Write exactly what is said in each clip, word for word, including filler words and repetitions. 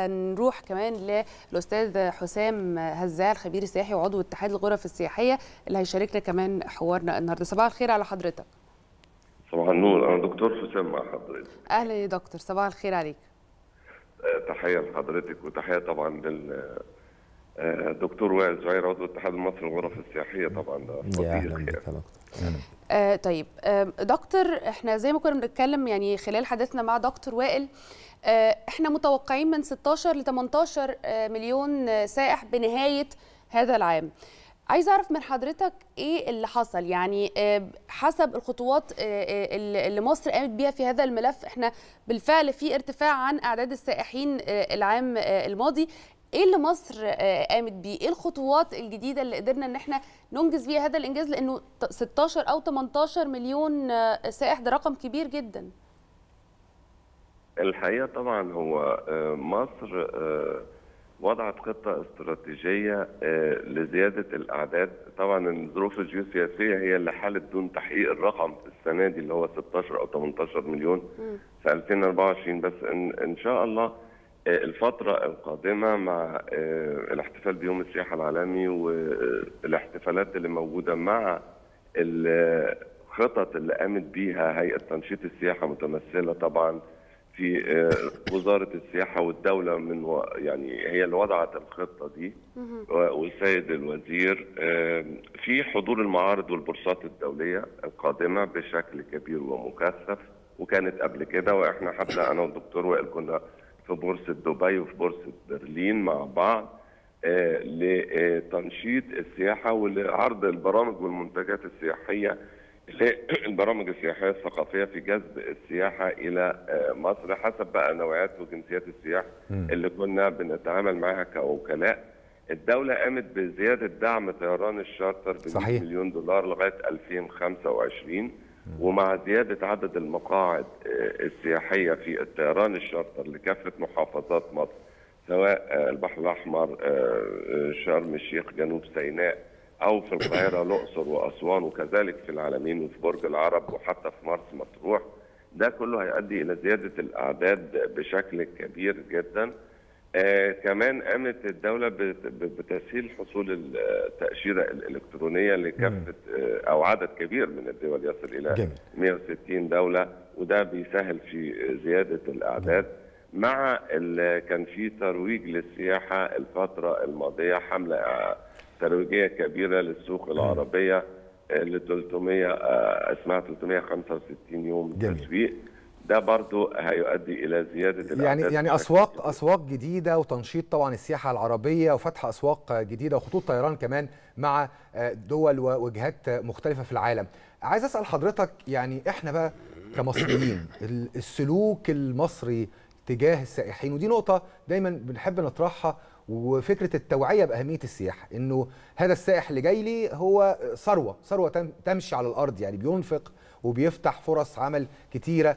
هنروح كمان للاستاذ حسام هزاع الخبير السياحي وعضو اتحاد الغرف السياحيه اللي هيشاركنا كمان حوارنا النهارده. صباح الخير على حضرتك. صباح النور، انا دكتور حسام مع حضرتك. اهلا يا دكتور، صباح الخير عليك. تحيه لحضرتك وتحيه طبعا لل دكتور وائل زهير عضو الاتحاد المصري للغرف السياحيه. طبعا ده يا اهلا بك يا دكتور. آه طيب آه دكتور، احنا زي ما كنا بنتكلم يعني خلال حديثنا مع دكتور وائل، آه احنا متوقعين من ستاشر ل تمنتاشر آه مليون آه سائح بنهايه هذا العام. عايز اعرف من حضرتك ايه اللي حصل، يعني آه حسب الخطوات آه اللي مصر قامت بيها في هذا الملف. احنا بالفعل في ارتفاع عن اعداد السائحين آه العام آه الماضي. ايه اللي مصر قامت بيه؟ ايه الخطوات الجديده اللي قدرنا ان احنا ننجز بيها هذا الانجاز؟ لانه ستاشر او تمنتاشر مليون سائح ده رقم كبير جدا. الحقيقه طبعا هو مصر وضعت خطه استراتيجيه لزياده الاعداد. طبعا الظروف الجيوسياسيه هي اللي حالت دون تحقيق الرقم السنه دي اللي هو ستاشر او تمنتاشر مليون في ألفين وأربعة وعشرين، بس ان, إن شاء الله الفترة القادمة مع الاحتفال بيوم السياحة العالمي والاحتفالات اللي موجودة مع الخطط اللي قامت بيها هيئة تنشيط السياحة متمثلة طبعا في وزارة السياحة والدولة، من يعني هي اللي وضعت الخطة دي، والسيد الوزير، في حضور المعارض والبورصات الدولية القادمة بشكل كبير ومكثف. وكانت قبل كده، واحنا حتى انا والدكتور وائل كنا في بورصة دبي وفي بورصة برلين مع بعض آه لتنشيط السياحة ولعرض البرامج والمنتجات السياحية، البرامج السياحية الثقافية في جذب السياحة إلى آه مصر حسب بقى نوعيات وجنسيات السياح اللي كنا بنتعامل معها كوكلاء. الدولة قامت بزيادة دعم طيران الشارتر ب مئة مليون دولار لغاية ألفين وخمسة وعشرين، ومع زيادة عدد المقاعد السياحية في الطيران الشارتر لكافة محافظات مصر، سواء البحر الأحمر، شرم الشيخ، جنوب سيناء، أو في القاهرة، الأقصر وأسوان، وكذلك في العلمين وفي برج العرب وحتى في مرسى مطروح. ده كله هيؤدي إلى زيادة الأعداد بشكل كبير جدا. آه كمان قامت الدولة بتسهيل حصول التأشيرة الإلكترونية لكافة آه أو عدد كبير من الدول يصل إلى جميل. مئة وستين دولة، وده بيسهل في زيادة الأعداد. جميل. مع كان في ترويج للسياحة الفترة الماضية، حملة ترويجية كبيرة للسوق العربية ل ثلاثمئة آه اسمها ثلاثمئة وخمسة وستين يوم جميل. تسويق. ده برضو هيؤدي الى زياده يعني يعني اسواق اسواق جديده وتنشيط طبعا السياحه العربيه وفتح اسواق جديده وخطوط طيران كمان مع دول ووجهات مختلفه في العالم. عايز اسال حضرتك، يعني احنا بقى كمصريين السلوك المصري تجاه السائحين، ودي نقطه دايما بنحب نطرحها، وفكره التوعيه باهميه السياحه، انه هذا السائح اللي جاي لي هو ثروه ثروه تمشي على الارض، يعني بينفق وبيفتح فرص عمل كتيرة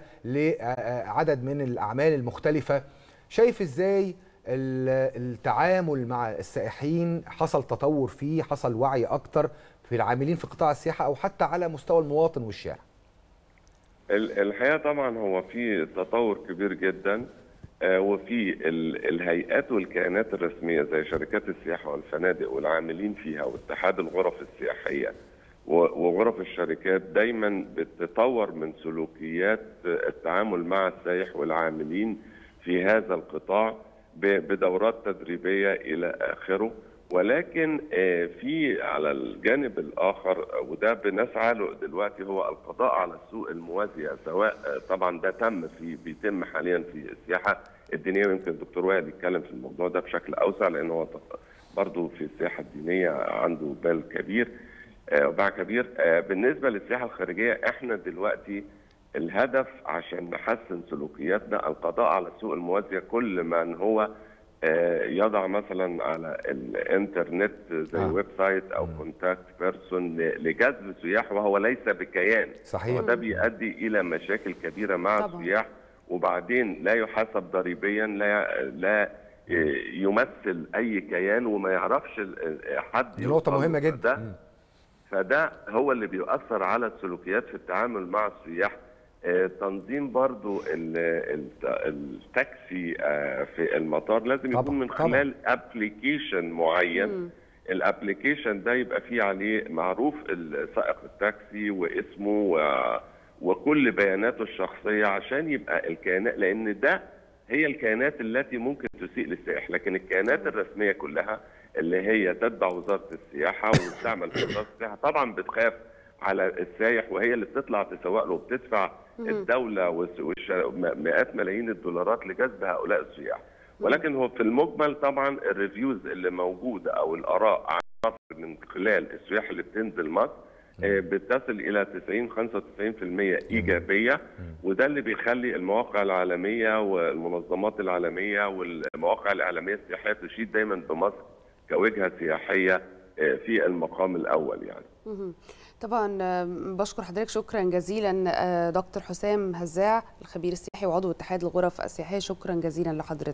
لعدد من الأعمال المختلفة. شايف إزاي التعامل مع السائحين حصل تطور فيه، حصل وعي أكتر في العاملين في قطاع السياحة أو حتى على مستوى المواطن والشارع؟ الحقيقة طبعا هو في تطور كبير جدا، وفي الهيئات والكيانات الرسمية زي شركات السياحة والفنادق والعاملين فيها واتحاد الغرف السياحية وغرف الشركات دايما بتطور من سلوكيات التعامل مع السائح والعاملين في هذا القطاع بدورات تدريبية إلى آخره. ولكن في على الجانب الآخر، وده بنسعى له دلوقتي، هو القضاء على السوق الموازية، سواء طبعا ده تم في بيتم حاليا في السياحة الدينية، ويمكن الدكتور وائل يتكلم في الموضوع ده بشكل أوسع لأنه هو برضه في السياحة الدينية عنده بال كبير وباع كبير. بالنسبة للسياحة الخارجية، احنا دلوقتي الهدف عشان نحسن سلوكياتنا القضاء على السوق الموازية. كل من هو يضع مثلا على الانترنت زي آه. ويب سايت او كونتاكت بيرسون لجذب سياح وهو ليس بكيان، صحيح، وده بيؤدي الى مشاكل كبيرة مع طبعا. السياح، وبعدين لا يحاسب ضريبيا، لا لا يمثل اي كيان وما يعرفش حد. دي نقطة مهمة جدا. فده هو اللي بيؤثر على السلوكيات في التعامل مع السياح تنظيم برضو التاكسي في المطار لازم يكون طبعا. من خلال ابلكيشن معين. الابلكيشن ده يبقى فيه عليه معروف سائق التاكسي واسمه و... وكل بياناته الشخصيه، عشان يبقى الكيانات، لان ده هي الكيانات التي ممكن تسيء للسائح، لكن الكيانات الرسميه كلها اللي هي تتبع وزاره السياحه وتعمل في وزاره السياحه طبعا بتخاف على السائح، وهي اللي بتطلع تسوق له وبتدفع الدوله مئات ملايين الدولارات لجذب هؤلاء السياح. ولكن هو في المجمل طبعا الريفيوز اللي موجوده او الاراء عن مصر من خلال السياح اللي بتنزل مصر بتصل الى تسعين خمسة وتسعين بالمئة ايجابيه، وده اللي بيخلي المواقع العالميه والمنظمات العالميه والمواقع الاعلاميه السياحيه تشيد دايما بمصر كوجهه سياحيه في المقام الاول يعني. طبعا بشكر حضرتك شكرا جزيلا دكتور حسام هزاع الخبير السياحي وعضو اتحاد الغرف السياحيه، شكرا جزيلا لحضرتك.